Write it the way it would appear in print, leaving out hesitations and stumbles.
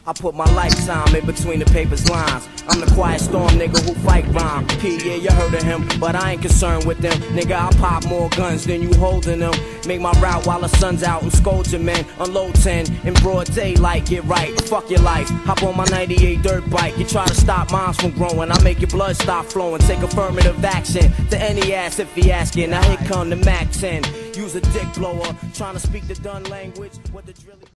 I put my lifetime in between the paper's lines. I'm the quiet storm nigga who fight rhyme. P, yeah, you heard of him, but I ain't concerned with them. Nigga, I pop more guns than you holding them. Make my route while the sun's out and scold your men. Unload 10 in broad daylight, get right, fuck your life. Hop on my 98 dirt bike. You try to stop moms from growing, I make your blood stop flowing. Take affirmative action to any ass if he asking. Now here come the Mac 10. Use a dick blower, trying to speak the done language. What the drill